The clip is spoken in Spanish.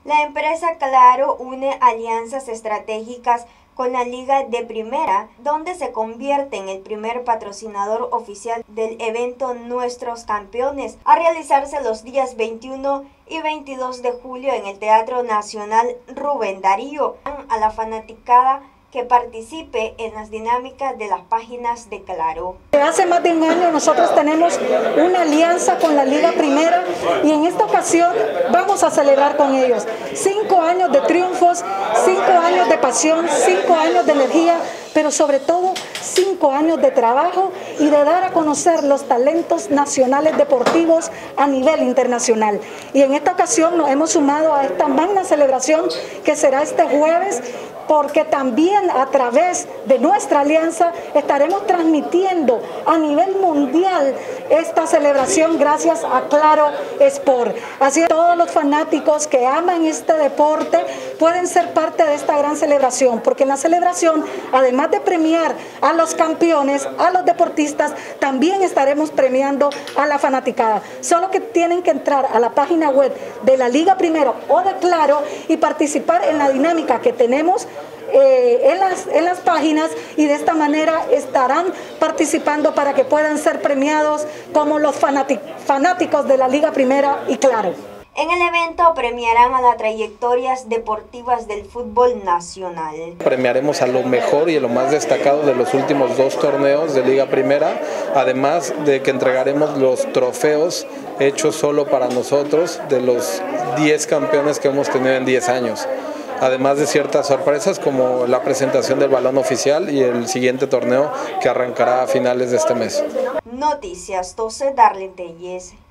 La empresa Claro une alianzas estratégicas con la Liga de Primera, donde se convierte en el primer patrocinador oficial del evento Nuestros Campeones, a realizarse los días 21 y 22 de julio en el Teatro Nacional Rubén Darío. A la fanaticada que participe en las dinámicas de las páginas de Claro. Hace más de un año nosotros tenemos una alianza con la Liga Primera y en esta ocasión vamos a celebrar con ellos 5 años de triunfos, 5 años de pasión, 5 años de energía, pero sobre todo 5 años de trabajo y de dar a conocer los talentos nacionales deportivos a nivel internacional. Y en esta ocasión nos hemos sumado a esta magna celebración que será este jueves, porque también a través de nuestra alianza estaremos transmitiendo a nivel mundial esta celebración gracias a Claro Sport. Así que todos los fanáticos que aman este deporte pueden ser parte de esta gran celebración, porque en la celebración, además de premiar a los campeones, a los deportistas, también estaremos premiando a la fanaticada. Solo que tienen que entrar a la página web de la Liga Primera o de Claro y participar en la dinámica que tenemos en las páginas, y de esta manera estarán participando para que puedan ser premiados como los fanáticos de la Liga Primera y Claro. En el evento premiarán a las trayectorias deportivas del fútbol nacional. Premiaremos a lo mejor y a lo más destacado de los últimos 2 torneos de Liga Primera, además de que entregaremos los trofeos hechos solo para nosotros de los 10 campeones que hemos tenido en 10 años. Además de ciertas sorpresas como la presentación del balón oficial y el siguiente torneo que arrancará a finales de este mes. Noticias 12, Darlene Telles.